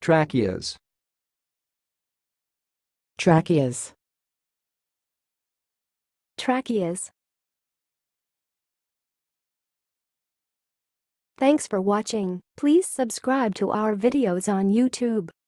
Tracheas. Tracheas. Tracheas. Thanks for watching. Please subscribe to our videos on YouTube.